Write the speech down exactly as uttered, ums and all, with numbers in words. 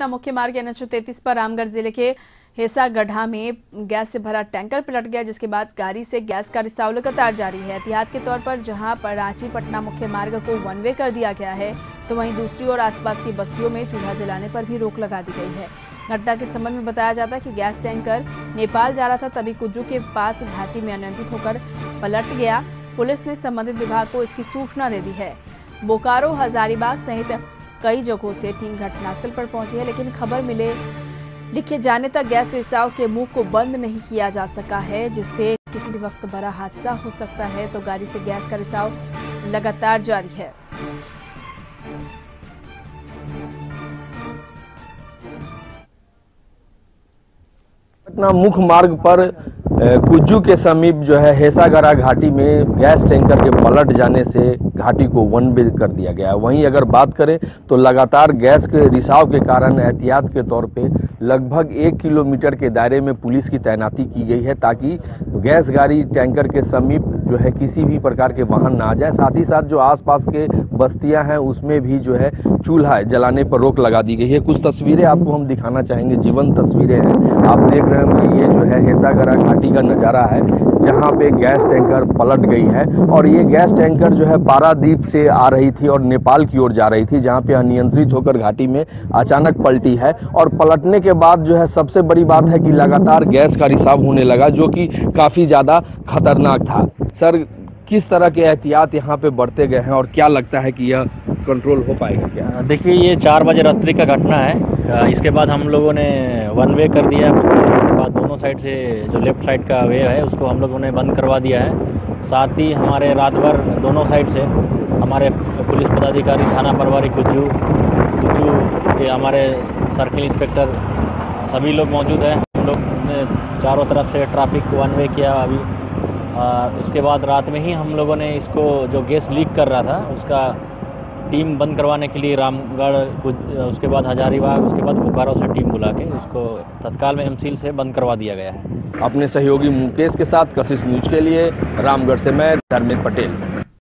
पटना मुख्य मार्ग N H तैंतीस पर रामगढ़ जिले के हेसा गड्ढा में गैस से भरा टैंकर पलट गया, जिसके बाद गाड़ी से गैस का रिसाव लगातार जारी है। एहतियात के तौर पर जहां पर रांची पटना मुख्य मार्ग को वन वे कर दिया गया है, तो वहीं दूसरी ओर आसपास की बस्तियों में चूल्हा जलाने पर भी रोक लगा दी गई है। घटना के संबंध में बताया जाता है कि गैस टैंकर नेपाल जा रहा था, तभी कुज्जू के पास घाटी में अनियंत्रित होकर पलट गया। पुलिस ने संबंधित विभाग को इसकी सूचना दे दी है। बोकारो, हजारीबाग सहित कई जगहों से टीम घटनास्थल पर पहुंची है, लेकिन खबर मिले लिखे जाने तक गैस रिसाव के मुंह को बंद नहीं किया जा सका है, जिससे किसी भी वक्त बड़ा हादसा हो सकता है। तो गाड़ी से गैस का रिसाव लगातार जारी है। पटना मुख्य मार्ग पर कुज्जू के समीप जो है हेसागरा घाटी में गैस टैंकर के पलट जाने से घाटी को वन वे कर दिया गया है। वहीं अगर बात करें तो लगातार गैस के रिसाव के कारण एहतियात के तौर पे लगभग एक किलोमीटर के दायरे में पुलिस की तैनाती की गई है, ताकि गैस गाड़ी टैंकर के समीप जो है किसी भी प्रकार के वाहन ना आ जाए। साथ ही साथ जो आसपास के बस्तियां हैं उसमें भी जो है चूल्हा जलाने पर रोक लगा दी गई है। कुछ तस्वीरें आपको हम दिखाना चाहेंगे, जीवंत तस्वीरें हैं। आप देख रहे हैं ये जो है हेसागरा घाटी का नज़ारा है, जहां पे गैस टैंकर पलट गई है। और ये गैस टैंकर जो है पारादीप से आ रही थी और नेपाल की ओर जा रही थी, जहां पे अनियंत्रित होकर घाटी में अचानक पलटी है। और पलटने के बाद जो है सबसे बड़ी बात है कि लगातार गैस का रिसाव होने लगा, जो कि काफ़ी ज़्यादा खतरनाक था। सर, किस तरह के एहतियात यहाँ पे बढ़ते गए हैं और क्या लगता है कि यह कंट्रोल हो पाएगा क्या? देखिए, ये चार बजे रात्रि का घटना है। इसके बाद हम लोगों ने वन वे कर दिया। उसके बाद दोनों साइड से जो लेफ्ट साइड का वे है उसको हम लोगों ने बंद करवा दिया है। साथ ही हमारे रात भर दोनों साइड से हमारे पुलिस पदाधिकारी थाना प्रभारी कुज्जू कुज्जू के हमारे सर्किल इंस्पेक्टर सभी लोग मौजूद हैं। हम लोग ने चारों तरफ से ट्रैफिक वन वे किया। अभी आ, उसके बाद रात में ही हम लोगों ने इसको जो गैस लीक कर रहा था उसका टीम बंद करवाने के लिए रामगढ़, उसके बाद हजारीबाग, उसके बाद बोकारो से टीम बुला के उसको तत्काल में एमसील से बंद करवा दिया गया है। अपने सहयोगी मुकेश के साथ कशिश न्यूज के लिए रामगढ़ से मैं धर्मेंद्र पटेल।